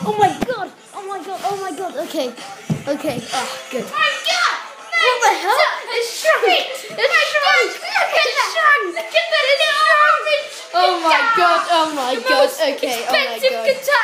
Oh my god! Oh my god! Oh my god! Okay. Okay. Oh, good. Oh my god! What the hell? It's shrunk! It's shrunk! It's shrunk! Look at that! Oh my god! Oh my god! Okay. Oh my Expensive god. guitar!